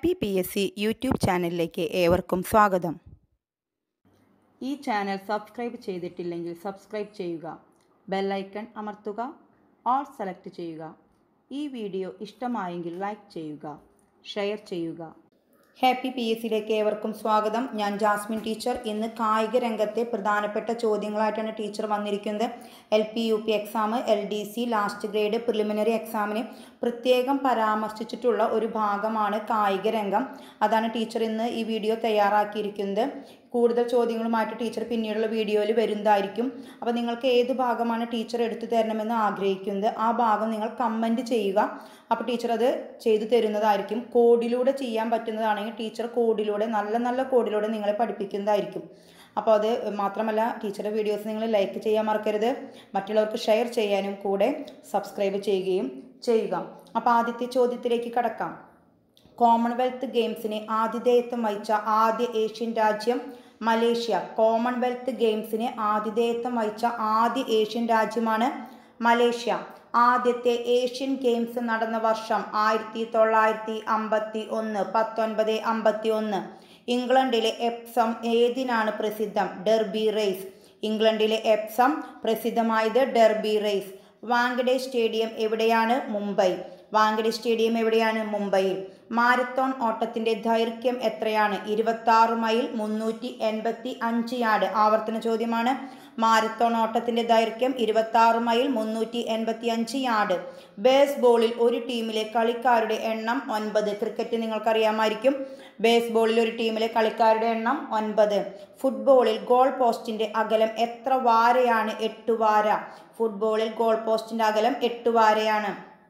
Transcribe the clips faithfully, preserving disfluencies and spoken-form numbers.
Happy P S C YouTube ചാനലിലേക്ക് ഏവർക്കും സ്വാഗതം. ഈ ചാനൽ സബ്സ്ക്രൈബ് ചെയ്തിട്ടില്ലെങ്കിൽ സബ്സ്ക്രൈബ് ചെയ്യുക, ബെല്ലൈക്കൺ അമർത്തുക, ഓൾ സെലക്ട് ചെയ്യുക. ഈ വീഡിയോ ഇഷ്ടമായെങ്കിൽ ലൈക്ക് ചെയ്യുക, ഷെയർ ചെയ്യുക. ഹാപ്പി പി എസ് സിയിലേക്ക് ഏവർക്കും സ്വാഗതം. ഞാൻ ജാസ്മിൻ ടീച്ചർ. ഇന്ന് കായിക രംഗത്തെ പ്രധാനപ്പെട്ട ചോദ്യങ്ങളായിട്ടാണ് ടീച്ചർ വന്നിരിക്കുന്നത്. L P U P exam, L D C last grade preliminary എക്സാമിന് പ്രത്യേകം പരാമർശിച്ചിട്ടുള്ള ഒരു ഭാഗമാണ് കായിക രംഗം. അതാണ് ടീച്ചർ ഇന്ന് ഈ വീഡിയോ തയ്യാറാക്കിയിരിക്കുന്നത്. കൂടുതൽ ചോദ്യങ്ങളുമായിട്ട് ടീച്ചർ പിന്നീടുള്ള വീഡിയോയിൽ വരുന്നതായിരിക്കും. അപ്പോൾ നിങ്ങൾക്ക് ഏത് ഭാഗമാണ് ടീച്ചർ എടുത്തു തരണമെന്ന് ആഗ്രഹിക്കുന്നത് ആ ഭാഗം നിങ്ങൾ കമൻറ്റ് ചെയ്യുക. അപ്പോൾ ടീച്ചർ അത് ചെയ്തു തരുന്നതായിരിക്കും. കോഡിലൂടെ ചെയ്യാൻ പറ്റുന്നതാണെങ്കിൽ ടീച്ചർ കോഡിലൂടെ നല്ല നല്ല കോഡിലൂടെ നിങ്ങളെ പഠിപ്പിക്കുന്നതായിരിക്കും. അപ്പോൾ അത് മാത്രമല്ല, ടീച്ചറുടെ വീഡിയോസ് നിങ്ങൾ ലൈക്ക് ചെയ്യാൻ മറക്കരുത്. മറ്റുള്ളവർക്ക് ഷെയർ ചെയ്യാനും കൂടെ സബ്സ്ക്രൈബ് ചെയ്യുകയും ചെയ്യുക. അപ്പോൾ ആദ്യത്തെ ചോദ്യത്തിലേക്ക് കടക്കാം. കോമൺവെൽത്ത് ഗെയിംസിന് ആതിഥേയത്വം വഹിച്ച ആദ്യ ഏഷ്യൻ രാജ്യം മലേഷ്യ. കോമൺവെൽത്ത് ഗെയിംസിന് ആതിഥേയത്വം വഹിച്ച ആദ്യ ഏഷ്യൻ രാജ്യമാണ് മലേഷ്യ. ആദ്യത്തെ ഏഷ്യൻ ഗെയിംസ് നടന്ന വർഷം ആയിരത്തി തൊള്ളായിരത്തി അമ്പത്തി ഒന്ന് പത്തൊൻപത് അമ്പത്തി ഒന്ന്. ഇംഗ്ലണ്ടിലെ എപ്സം ഏതിനാണ് പ്രസിദ്ധം? Derby race. ഇംഗ്ലണ്ടിലെ എപ്സം പ്രസിദ്ധമായത് ഡെർബി റേസ്. വാങ്കഡെ സ്റ്റേഡിയം എവിടെയാണ്? മുംബൈ. വാങ്കഡെ സ്റ്റേഡിയം എവിടെയാണ്? മുംബൈയിൽ. മാരത്തോൺ ഓട്ടത്തിൻ്റെ ദൈർഘ്യം എത്രയാണ്? ഇരുപത്തി ആറ് മൈൽ മുന്നൂറ്റി എൺപത്തി അഞ്ച് യാർഡ്. ആവർത്തന ചോദ്യമാണ്. മാരത്തോൺ ഓട്ടത്തിൻ്റെ ദൈർഘ്യം ഇരുപത്തി ആറ് മൈൽ മുന്നൂറ്റി എൺപത്തി അഞ്ച് യാർഡ്. ബേസ്ബോളിൽ ഒരു ടീമിലെ കളിക്കാരുടെ എണ്ണം ഒൻപത്. ക്രിക്കറ്റ് നിങ്ങൾക്കറിയാമായിരിക്കും. ബേസ്ബോളിൽ ഒരു ടീമിലെ കളിക്കാരുടെ എണ്ണം ഒൻപത്. ഫുട്ബോളിൽ ഗോൾ പോസ്റ്റിൻ്റെ അകലം എത്ര വാരയാണ്? എട്ട് വാര. ഫുട്ബോളിൽ ഗോൾ പോസ്റ്റിൻ്റെ അകലം എട്ട് വാരയാണ്.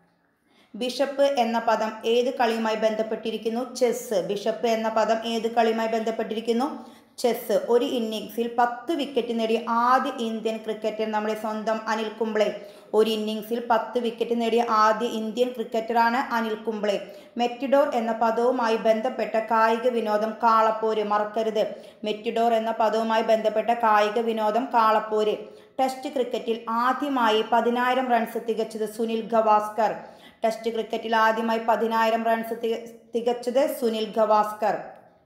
ബിഷപ്പ് എന്ന പദം ഏത് കളിയുമായി ബന്ധപ്പെട്ടിരിക്കുന്നു? ചെസ്സ്. ബിഷപ്പ് എന്ന പദം ഏത് കളിയുമായി ബന്ധപ്പെട്ടിരിക്കുന്നു? ചെസ്സ്. ഒരു ഇന്നിങ്സിൽ പത്ത് വിക്കറ്റ് നേടിയ ആദ്യ ഇന്ത്യൻ ക്രിക്കറ്റർ നമ്മുടെ സ്വന്തം അനിൽ കുംബ്ലെ. ഒരു ഇന്നിങ്സിൽ പത്ത് വിക്കറ്റ് നേടിയ ആദ്യ ഇന്ത്യൻ ക്രിക്കറ്ററാണ് അനിൽ കുംബ്ലെ. മെറ്റിഡോർ എന്ന പദവുമായി ബന്ധപ്പെട്ട കായിക വിനോദം കാളപ്പോര്. മറക്കരുത്, മെറ്റിഡോർ എന്ന പദവുമായി ബന്ധപ്പെട്ട കായിക വിനോദം കാളപ്പോര്. ടെസ്റ്റ് ക്രിക്കറ്റിൽ ആദ്യമായി പതിനായിരം റൺസ് തികച്ചത് സുനിൽ ഗവാസ്കർ. ടെസ്റ്റ് ക്രിക്കറ്റിൽ ആദ്യമായി പതിനായിരം റൺസ് തികച്ചത് സുനിൽ ഗവാസ്കർ.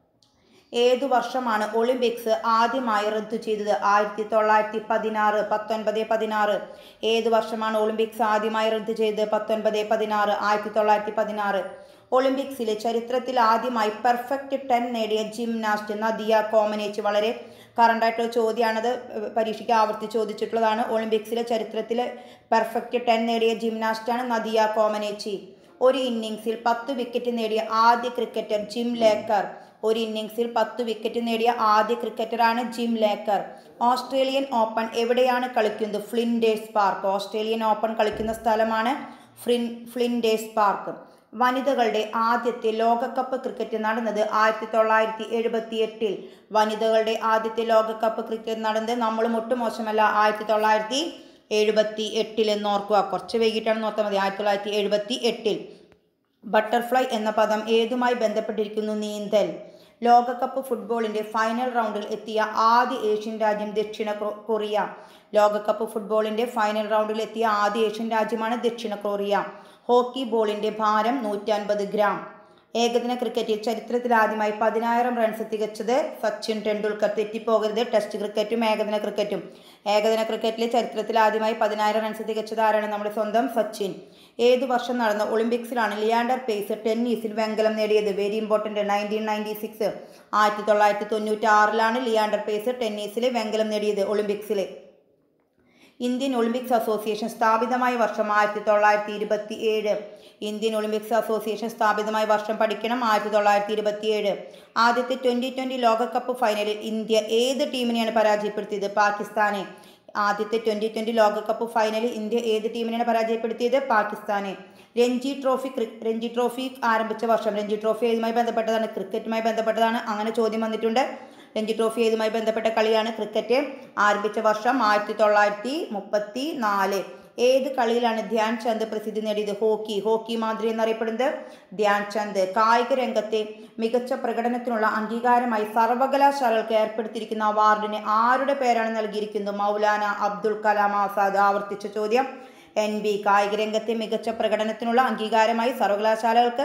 ഏതു വർഷമാണ് ഒളിമ്പിക്സ് ആദ്യമായി റദ്ദു ചെയ്തത്? ആയിരത്തി തൊള്ളായിരത്തി പതിനാറ് പത്തൊൻപത് പതിനാറ്. ഏതു വർഷമാണ് ഒളിമ്പിക്സ് ആദ്യമായി റദ്ദു ചെയ്തത്? പത്തൊൻപത് പതിനാറ് ആയിരത്തി തൊള്ളായിരത്തി പതിനാറ്. ഒളിമ്പിക്സിലെ ചരിത്രത്തിൽ ആദ്യമായി പെർഫെക്റ്റ് ടെൻ നേടിയ ജിംനാസ്റ്റ് നദിയ കോമനേച്ച്. വളരെ കറണ്ടായിട്ടുള്ള ചോദ്യമാണത്, പരീക്ഷയ്ക്ക് ആവർത്തിച്ച് ചോദിച്ചിട്ടുള്ളതാണ്. ഒളിമ്പിക്സിലെ ചരിത്രത്തിലെ പെർഫെക്റ്റ് ടെൻ നേടിയ ജിംനാസ്റ്റാണ് നദിയ കോമനേച്ചി. ഒരു ഇന്നിങ്സിൽ പത്ത് വിക്കറ്റ് നേടിയ ആദ്യ ക്രിക്കറ്റർ ജിം ലേക്കർ. ഒരു ഇന്നിങ്സിൽ പത്ത് വിക്കറ്റ് നേടിയ ആദ്യ ക്രിക്കറ്ററാണ് ജിം ലേക്കർ. ഓസ്ട്രേലിയൻ ഓപ്പൺ എവിടെയാണ് കളിക്കുന്നത്? Flinders park. ഓസ്ട്രേലിയൻ ഓപ്പൺ കളിക്കുന്ന സ്ഥലമാണ് ഫ്ലിൻ ഫ്ലിൻഡേഴ്സ് പാർക്ക്. വനിതകളുടെ ആദ്യത്തെ ലോകകപ്പ് ക്രിക്കറ്റ് നടന്നത് ആയിരത്തി തൊള്ളായിരത്തി എഴുപത്തി എട്ടിൽ. വനിതകളുടെ ആദ്യത്തെ ലോകകപ്പ് ക്രിക്കറ്റ് നടന്നത് നമ്മളും ഒട്ടും മോശമല്ല ആയിരത്തി തൊള്ളായിരത്തി എഴുപത്തി എട്ടിൽ എന്ന് ഓർക്കുക. കുറച്ച് വൈകിട്ടാണ് നോക്കാൻ മതി. ആയിരത്തി തൊള്ളായിരത്തി എഴുപത്തി എട്ടിൽ. ബട്ടർഫ്ലൈ എന്ന പദം ഏതുമായി ബന്ധപ്പെട്ടിരിക്കുന്നു? നീന്തൽ. ലോകകപ്പ് ഫുട്ബോളിൻ്റെ ഫൈനൽ റൗണ്ടിൽ എത്തിയ ആദ്യ ഏഷ്യൻ രാജ്യം ദക്ഷിണ കൊറിയ. ലോകകപ്പ് ഫുട്ബോളിൻ്റെ ഫൈനൽ റൗണ്ടിൽ എത്തിയ ആദ്യ ഏഷ്യൻ രാജ്യമാണ് ദക്ഷിണ കൊറിയ. ഹോക്കി ബോളിൻ്റെ ഭാരം നൂറ്റി അൻപത് ഗ്രാം. ഏകദിന ക്രിക്കറ്റിൽ ചരിത്രത്തിൽ ആദ്യമായി പതിനായിരം റൺസ് തികച്ചത് സച്ചിൻ ടെണ്ടുൽക്കർ. തെറ്റിപ്പോകരുത്, ടെസ്റ്റ് ക്രിക്കറ്റും ഏകദിന ക്രിക്കറ്റും. ഏകദിന ക്രിക്കറ്റിലെ ചരിത്രത്തിൽ ആദ്യമായി പതിനായിരം റൺസ് തികച്ചത് ആരാണ്? നമ്മുടെ സ്വന്തം സച്ചിൻ. ഏതു വർഷം നടന്ന ഒളിമ്പിക്സിലാണ് ലിയാൻഡർ പേസ് ടെന്നീസിൽ വെങ്കലം നേടിയത്? Very important, nineteen ninety six. ആയിരത്തി തൊള്ളായിരത്തി തൊണ്ണൂറ്റി ആറിലാണ് ലിയാൻഡർ പേസ് ടെന്നീസിൽ വെങ്കലം നേടിയത് ഒളിമ്പിക്സിൽ. ഇന്ത്യൻ ഒളിമ്പിക്സ് അസോസിയേഷൻ സ്ഥാപിതമായ വർഷം ആയിരത്തി തൊള്ളായിരത്തി ഇരുപത്തി ഏഴ്. ഇന്ത്യൻ ഒളിമ്പിക്സ് അസോസിയേഷൻ സ്ഥാപിതമായ വർഷം പഠിക്കണം, ആയിരത്തി തൊള്ളായിരത്തി ഇരുപത്തി ഏഴ്. ആദ്യത്തെ ട്വൻ്റി ട്വൻ്റി ലോകകപ്പ് ഫൈനലിൽ ഇന്ത്യ ഏത് ടീമിനെയാണ് പരാജയപ്പെടുത്തിയത്? പാകിസ്ഥാനെ. ആദ്യത്തെ ട്വൻ്റി ട്വൻ്റി ലോകകപ്പ് ഫൈനലിൽ ഇന്ത്യ ഏത് ടീമിനെയാണ് പരാജയപ്പെടുത്തിയത്? പാകിസ്ഥാനെ. രഞ്ജി ട്രോഫി രഞ്ജി ട്രോഫി ആരംഭിച്ച വർഷം. രഞ്ജി ട്രോഫി ഏതുമായി ബന്ധപ്പെട്ടതാണ്? ക്രിക്കറ്റുമായി ബന്ധപ്പെട്ടതാണ്. അങ്ങനെ ചോദ്യം വന്നിട്ടുണ്ട്. രഞ്ജി ട്രോഫി ഏതുമായി ബന്ധപ്പെട്ട കളിയാണ്? ക്രിക്കറ്റ്. ആരംഭിച്ച വർഷം ആയിരത്തി തൊള്ളായിരത്തി മുപ്പത്തി നാല്. ഏത് കളിയിലാണ് ധ്യാൻ ചന്ദ് പ്രസിദ്ധി നേടിയത്? ഹോക്കി. ഹോക്കി മാന്ത്രി എന്നറിയപ്പെടുന്നത് ധ്യാൻ ചന്ദ്. കായിക രംഗത്തെ മികച്ച പ്രകടനത്തിനുള്ള അംഗീകാരമായി സർവകലാശാലകൾക്ക് ഏർപ്പെടുത്തിയിരിക്കുന്ന അവാർഡിന് ആരുടെ പേരാണ് നൽകിയിരിക്കുന്നത്? മൗലാന അബ്ദുൽ കലാം ആസാദ്. ആവർത്തിച്ച ചോദ്യം. N B. കായിക രംഗത്തെ മികച്ച പ്രകടനത്തിനുള്ള അംഗീകാരമായി സർവകലാശാലകൾക്ക്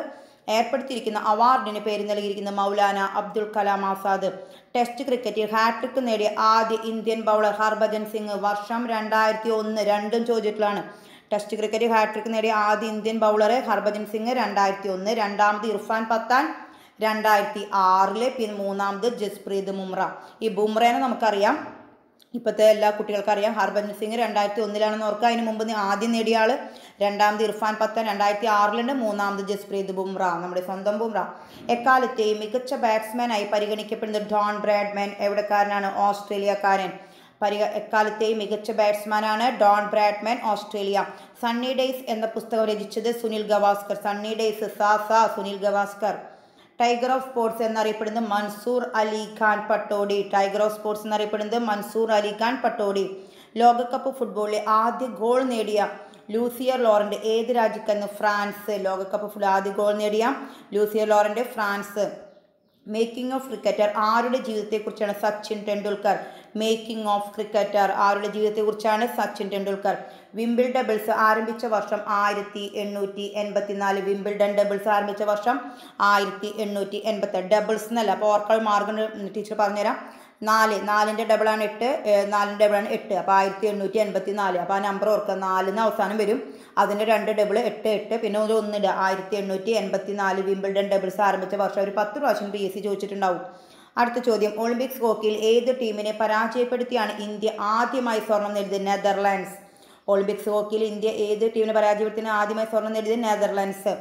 ഏർപ്പെടുത്തിയിരിക്കുന്ന അവാർഡിന് പേര് നൽകിയിരിക്കുന്ന മൗലാന അബ്ദുൽ കലാം ആസാദ്. ടെസ്റ്റ് ക്രിക്കറ്റിൽ ഹാട്രിക് നേടിയ ആദ്യ ഇന്ത്യൻ ബൗളർ ഹർഭജൻ സിംഗ്. വർഷം രണ്ടായിരത്തി ഒന്ന്. രണ്ടും ചോദിച്ചിട്ടുള്ളതാണ്. ടെസ്റ്റ് ക്രിക്കറ്റിൽ ഹാട്രിക് നേടിയ ആദ്യ ഇന്ത്യൻ ബൗളർ ഹർഭജൻ സിംഗ് രണ്ടായിരത്തി ഒന്ന്. രണ്ടാമത് ഇർഫാൻ പത്താൻ രണ്ടായിരത്തി ആറില്. പിന്നെ മൂന്നാമത് ജസ്പ്രീത് ബുംറ. ഈ ബുംറേനെ നമുക്കറിയാം, ഇപ്പോഴത്തെ എല്ലാ കുട്ടികൾക്കും അറിയാം. ഹർഭജൻ സിംഗ് രണ്ടായിരത്തി ഒന്നിലാണെന്ന് ഓർക്കുക. അതിന് മുമ്പ് ആദ്യം നേടിയ ആൾ. രണ്ടാമത് ഇർഫാൻ പത്താൻ രണ്ടായിരത്തി ആറിലുണ്ട്. മൂന്നാമത് ജസ്പ്രീത് ബുംറ, നമ്മുടെ സ്വന്തം ബുംറ. എക്കാലത്തെയും മികച്ച ബാറ്റ്സ്മാനായി പരിഗണിക്കപ്പെടുന്നത് ഡോൺ ബ്രാഡ്മാൻ എവിടെക്കാരനാണ്? ഓസ്ട്രേലിയക്കാരൻ. പരിഗ എക്കാലത്തെയും മികച്ച ബാറ്റ്സ്മാനാണ് Don Bradman, Australia. Sunny days എന്ന പുസ്തകം രചിച്ചത് സുനിൽ ഗവാസ്കർ. സണ്ണി ഡേയ്സ് സാ സാ Sunil Gavaskar. Tiger of sports എന്നറിയപ്പെടുന്നത് Mansoor Ali Khan Pataudi. Tiger of sports എന്നറിയപ്പെടുന്നത് മൻസൂർ അലി ഖാൻ പട്ടോഡി. ലോകകപ്പ് ഫുട്ബോളിലെ ആദ്യ ഗോൾ നേടിയ ലൂസിയർ ലോറന്റ് ഏത് രാജ്യക്കാരന്? ഫ്രാൻസ്. ലോകകപ്പ് ഫുട്ബോൾ ആദ്യ ഗോൾ നേടിയ Lucien Laurent France. Making of cricketer ആരുടെ ജീവിതത്തെക്കുറിച്ചാണ്? Sachin Tendulkar. Making of cricketer ആരുടെ ജീവിതത്തെക്കുറിച്ചാണ്? സച്ചിൻ ടെണ്ടുൽക്കർ. വിംബിൾ ഡബിൾസ് ആരംഭിച്ച വർഷം ആയിരത്തി എണ്ണൂറ്റി എൺപത്തി നാല്. വിംബിൾഡൺ ഡബിൾസ് ആരംഭിച്ച വർഷം ആയിരത്തി എണ്ണൂറ്റി എൺപത്തി ഡബിൾസ് എന്നല്ല. അപ്പോൾ ഓർക്കൾ മാർഗം ടീച്ചർ പറഞ്ഞുതരാം. നാല് നാലിൻ്റെ ഡബിളാണ് എട്ട്. നാലിൻ്റെ ഡബിളാണ് എട്ട്. അപ്പോൾ ആയിരത്തി എണ്ണൂറ്റി എൺപത്തി നാല്. അപ്പോൾ ആ നമ്പർ ഓർക്കുക. നാലിന് അവസാനം വരും. അതിൻ്റെ രണ്ട് ഡബിൾ എട്ട് എട്ട്. പിന്നെ ഒരു ഒന്നിട. ആയിരത്തി എണ്ണൂറ്റി എൺപത്തി നാല് വിംബിൾഡൺ ഡബിൾസ് ആരംഭിച്ച വർഷം. ഒരു പത്ത് പ്രാവശ്യം പി എസ് സി ചോദിച്ചിട്ടുണ്ടാവും. അടുത്ത ചോദ്യം. ഒളിമ്പിക്സ് ഹോക്കിയിൽ ഏത് ടീമിനെ പരാജയപ്പെടുത്തിയാണ് ഇന്ത്യ ആദ്യമായി സ്വർണം നേടിയത്? നെതർലാൻഡ്സ്. ഒളിമ്പിക്സ് ഹോക്കിയിൽ ഇന്ത്യ ഏത് ടീമിനെ പരാജയപ്പെടുത്തിയാണ് ആദ്യമായി സ്വർണം നേടിയത്? നെതർലാൻഡ്സ്.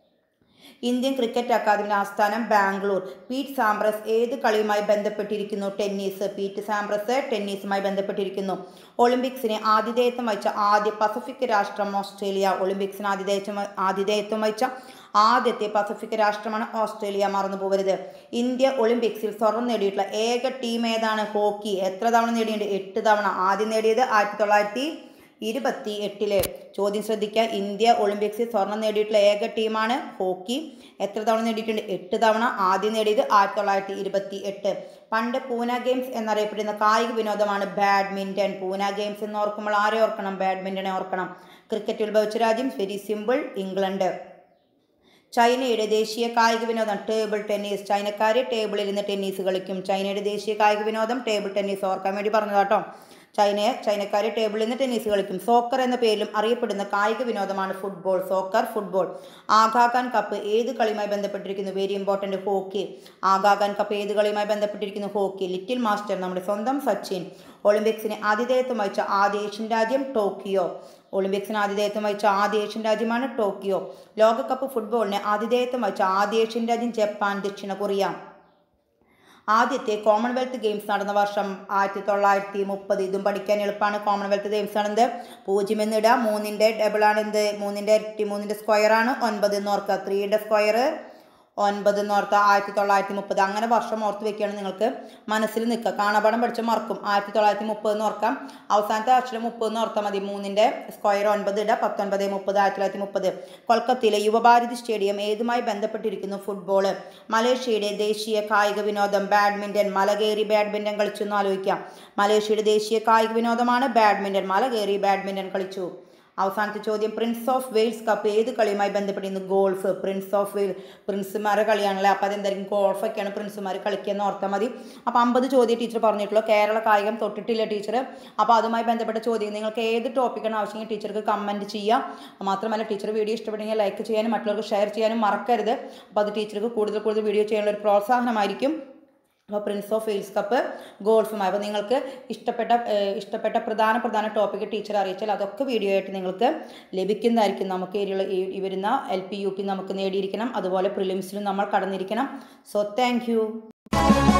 ഇന്ത്യൻ ക്രിക്കറ്റ് അക്കാദമിയുടെ ആസ്ഥാനം ബാംഗ്ലൂർ. പീറ്റ് സാംപ്രസ് ഏത് കളിയുമായി ബന്ധപ്പെട്ടിരിക്കുന്നു? ടെന്നീസ്. പീറ്റ് സാംപ്രസ് ടെന്നീസുമായി ബന്ധപ്പെട്ടിരിക്കുന്നു. ഒളിമ്പിക്സിന് ആതിഥേയത്വം വഹിച്ച ആദ്യ പസഫിക് രാഷ്ട്രം ഓസ്ട്രേലിയ. ഒളിമ്പിക്സിന് ആതിഥേയത്വം ആതിഥേയത്വം വഹിച്ച ആദ്യത്തെ പസഫിക് രാഷ്ട്രമാണ് ഓസ്ട്രേലിയ. മറന്നു പോകരുത്. ഇന്ത്യ ഒളിമ്പിക്സിൽ സ്വർണം നേടിയിട്ടുള്ള ഏക ടീം ഏതാണ്? ഹോക്കി. എത്ര തവണ നേടിയിട്ടുണ്ട്? എട്ട് തവണ. ആദ്യം നേടിയത് ആയിരത്തി തൊള്ളായിരത്തി ഇരുപത്തി എട്ടില്. ചോദ്യം ശ്രദ്ധിക്കുക. ഇന്ത്യ ഒളിമ്പിക്സിൽ സ്വർണം നേടിയിട്ടുള്ള ഏക ടീമാണ് ഹോക്കി. എത്ര തവണ നേടിയിട്ടുണ്ട്? എട്ട് തവണ. ആദ്യം നേടിയത് ആയിരത്തി തൊള്ളായിരത്തി ഇരുപത്തി എട്ട്. പണ്ട് പൂന ഗെയിംസ് എന്നറിയപ്പെടുന്ന കായിക വിനോദമാണ് ബാഡ്മിൻ്റൺ. പൂന ഗെയിംസ് എന്ന് ഓർക്കുമ്പോൾ ആരെ ഓർക്കണം? ബാഡ്മിൻ്റനെ ഓർക്കണം. ക്രിക്കറ്റ് ഉത്ഭവിച്ച രാജ്യം? Very simple, England. ചൈനയുടെ ദേശീയ കായിക വിനോദം ടേബിൾ ടെന്നീസ്. ചൈനക്കാർ ടേബിളിൽ ഇരുന്ന് ടെന്നീസ് കളിക്കും. ചൈനയുടെ ദേശീയ കായിക വിനോദം ടേബിൾ ടെന്നീസ്. ഓർക്കാൻ വേണ്ടി പറഞ്ഞതാട്ടോ. ചൈനയെ ചൈനക്കാർ ടേബിളിൽ നിന്ന് ടെന്നീസ് കളിക്കും. സോക്കർ എന്ന പേരിലും അറിയപ്പെടുന്ന കായിക വിനോദമാണ് football. Soccer, football. Aga Khan cup ഏത് കളിയുമായി ബന്ധപ്പെട്ടിരിക്കുന്നു? Very important, hockey. Aga Khan cup ഏത് കളിയുമായി ബന്ധപ്പെട്ടിരിക്കുന്നു? ഹോക്കി. ലിറ്റിൽ മാസ്റ്റർ നമ്മുടെ സ്വന്തം സച്ചിൻ. ഒളിമ്പിക്സിന് ആതിഥേയത്വം വഹിച്ച ആദ്യ ഏഷ്യൻ രാജ്യം? ടോക്കിയോ. ഒളിമ്പിക്സിന് ആതിഥേയത്വം വഹിച്ച ആദ്യ ഏഷ്യൻ രാജ്യമാണ് ടോക്കിയോ. ലോകകപ്പ് ഫുട്ബോളിന് ആതിഥേയത്വം വഹിച്ച ആദ്യ ഏഷ്യൻ രാജ്യം? ജപ്പാൻ, ദക്ഷിണ കൊറിയ. ആദ്യത്തെ കോമൺവെൽത്ത് ഗെയിംസ് നടന്ന വർഷം ആയിരത്തി തൊള്ളായിരത്തി മുപ്പത്. ഇതും പഠിക്കാൻ എളുപ്പമാണ്. കോമൺവെൽത്ത് ഗെയിംസ് ആണെന്ത്? പൂജ്യം എന്നിടുക. മൂന്നിൻ്റെ ഡബിളാണ് എന്ത്? മൂന്നിൻ്റെ ഇരട്ടി. മൂന്നിൻ്റെ സ്ക്വയറാണ് ഒൻപത് എന്ന് ഓർക്കുക. ത്രീയുടെ സ്ക്വയർ ഒൻപത് എന്ന് ഓർത്താൽ ആയിരത്തി തൊള്ളായിരത്തി മുപ്പത്. അങ്ങനെ വർഷം ഓർത്ത് വെക്കുകയാണ് നിങ്ങൾക്ക് മനസ്സിൽ നിൽക്കുക. കാണാപാഠം പഠിച്ച മറക്കും. ആയിരത്തി തൊള്ളായിരത്തി മുപ്പത് എന്ന് ഓർക്കാം. അവസാനത്തെ അക്ഷരം മുപ്പത് എന്ന് ഓർത്താൽ മതി. മൂന്നിൻ്റെ സ്ക്വയർ ഒൻപത് ഇട. പത്തൊൻപത് മുപ്പത്. ആയിരത്തി തൊള്ളായിരത്തി മുപ്പത്. കൊൽക്കത്തയിലെ യുവഭാരതി സ്റ്റേഡിയം ഏതുമായി ബന്ധപ്പെട്ടിരിക്കുന്നു? ഫുട്ബോൾ. മലേഷ്യയുടെ ദേശീയ കായിക വിനോദം ബാഡ്മിൻ്റൺ. മലകയറി ബാഡ്മിൻ്റൺ കളിച്ചു എന്ന് ആലോചിക്കാം. മലേഷ്യയുടെ ദേശീയ കായിക വിനോദമാണ് ബാഡ്മിൻ്റൺ. മലകയറി ബാഡ്മിൻ്റൺ കളിച്ചു. അവസാനത്തെ ചോദ്യം. പ്രിൻസ് ഓഫ് വെയിൽസ് കപ്പ് ഏത് കളിയുമായി ബന്ധപ്പെട്ടിരുന്നു? ഗോൾഫ്. പ്രിൻസ് ഓഫ് വെയിൽ പ്രിൻസുമാരെ കളിയാണല്ലേ. അപ്പോൾ അതെന്തായിരിക്കും? ഗോൾഫൊക്കെയാണ് പ്രിൻസുമാർ കളിക്കുക എന്ന് ഓർത്താൽ മതി. അപ്പോൾ അമ്പത് ചോദ്യം ടീച്ചർ പറഞ്ഞിട്ടുള്ളൂ. കേരള കായികം തൊട്ടിട്ടില്ല ടീച്ചർ. അപ്പോൾ അതുമായി ബന്ധപ്പെട്ട ചോദ്യം നിങ്ങൾക്ക് ഏത് ടോപ്പിക്കാണ് ആവശ്യമെങ്കിൽ ടീച്ചർക്ക് കമൻറ്റ് ചെയ്യുക. മാത്രമല്ല ടീച്ചർ വീഡിയോ ഇഷ്ടപ്പെട്ടെങ്കിൽ ലൈക്ക് ചെയ്യാനും മറ്റുള്ളവർക്ക് ഷെയർ ചെയ്യാനും മറക്കരുത്. അപ്പോൾ അത് ടീച്ചർക്ക് കൂടുതൽ കൂടുതൽ വീഡിയോ ചെയ്യാനുള്ള ഒരു പ്രോത്സാഹനമായിരിക്കും. അപ്പോൾ പ്രിൻസ് ഓഫ് വെയിൽസ് കപ്പ് ഗോൾഫുമായി. അപ്പോൾ നിങ്ങൾക്ക് ഇഷ്ടപ്പെട്ട ഇഷ്ടപ്പെട്ട പ്രധാന പ്രധാന ടോപ്പിക്ക് ടീച്ചർ അറിയിച്ചാൽ അതൊക്കെ വീഡിയോ ആയിട്ട് നിങ്ങൾക്ക് ലഭിക്കുന്നതായിരിക്കും. നമുക്ക് ഈ വരുന്ന എൽ പി യു പി നമുക്ക് നേടിയിരിക്കണം. അതുപോലെ പ്രിലിംസിലും നമ്മൾ കടന്നിരിക്കണം. So thank you.